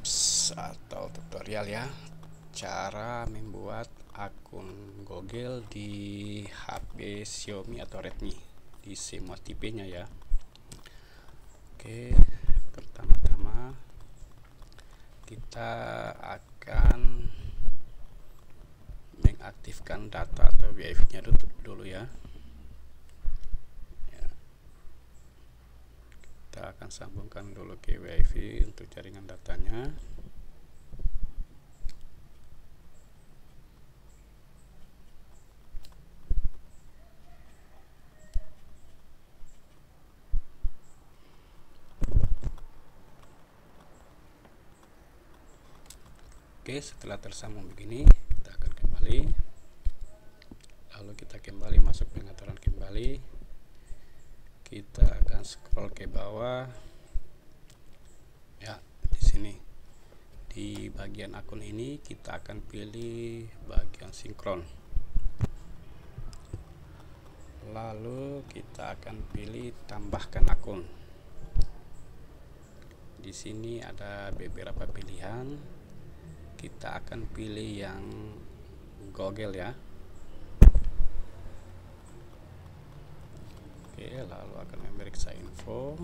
tips atau tutorial ya, cara membuat akun Google di HP Xiaomi atau Redmi di semua tipenya ya. Oke, pertama-tama kita akan mengaktifkan data atau WiFi-nya dulu ya. Kita akan sambungkan dulu ke WiFi untuk jaringan datanya. Oke, setelah tersambung begini, kita akan kembali. Lalu kita kembali masuk pengaturan kembali. Kita akan scroll ke bawah. Ya, di sini. Di bagian akun ini kita akan pilih bagian sinkron. Lalu kita akan pilih tambahkan akun. Di sini ada beberapa pilihan. Kita akan pilih yang Google ya. Oke, lalu akan memeriksa info.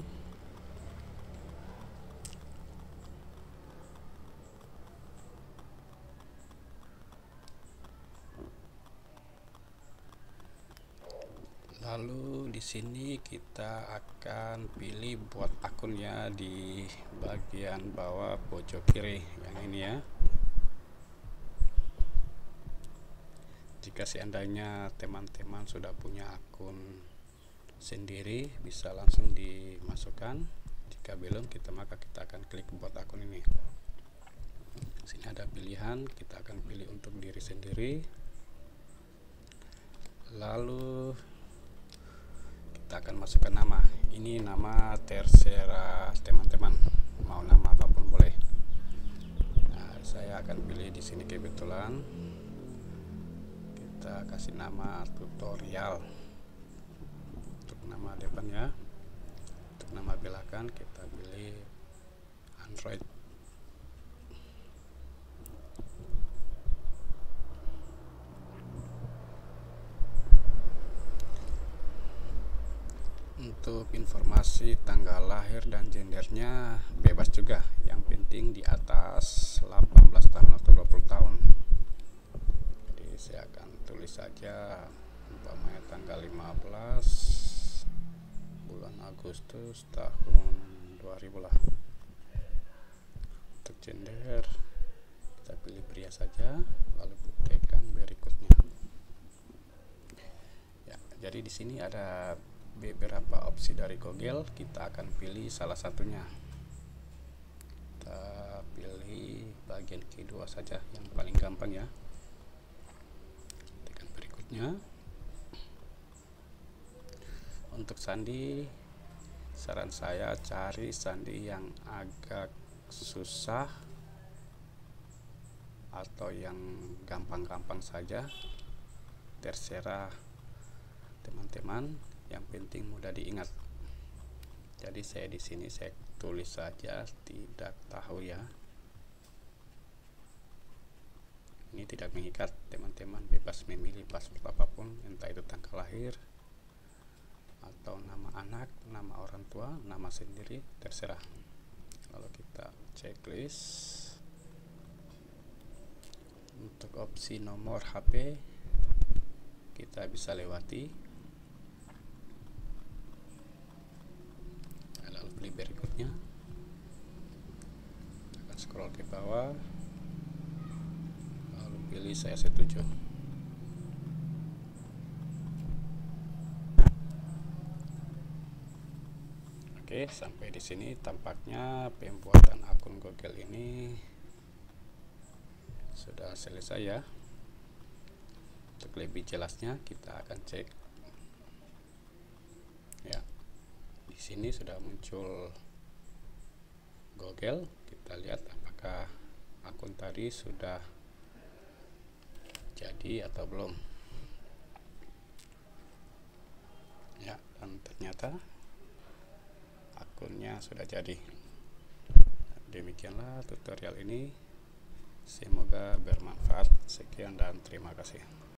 Lalu di sini kita akan pilih buat akunnya di bagian bawah pojok kiri yang ini ya. Jika seandainya teman-teman sudah punya akun sendiri, bisa langsung dimasukkan. Jika belum, maka kita akan klik buat akun ini. Sini ada pilihan, kita akan pilih untuk diri sendiri. Lalu kita akan masukkan nama. Ini nama terserah teman-teman, mau nama apapun boleh. Nah, saya akan pilih di sini kebetulan. Kita kasih nama tutorial untuk nama depan ya. Untuk nama belakang kita pilih Android. Untuk informasi tanggal lahir dan gendernya bebas juga, yang penting di atas 18 tahun atau 20 tahun. Jadi saya akan tulis saja umpamanya tanggal 15 bulan Agustus tahun 2000 lah. Untuk gender kita pilih pria saja, lalu tekan berikutnya. Ya, jadi di sini ada beberapa opsi dari Google, kita akan pilih salah satunya. Kita pilih bagian kedua saja, yang paling gampang ya. Tekan berikutnya. Untuk sandi, saran saya cari sandi yang agak susah atau yang gampang-gampang saja, terserah teman-teman, yang penting mudah diingat. Jadi saya di sini saya tulis saja tidak tahu ya. Ini tidak mengikat, teman-teman bebas memilih password apapun, entah itu tanggal lahir atau nama anak, nama orang tua, nama sendiri, terserah. Lalu kita checklist. Untuk opsi nomor HP kita bisa lewati. Lalu pilih berikutnya. Akan scroll ke bawah. Lalu pilih saya setuju. Oke, sampai di sini tampaknya pembuatan akun Google ini sudah selesai ya. Untuk lebih jelasnya kita akan cek. Ya. Di sini sudah muncul Google. Kita lihat apakah akun tadi sudah jadi atau belum. Ya, dan ternyata akunnya sudah jadi. Demikianlah tutorial ini, semoga bermanfaat. Sekian dan terima kasih.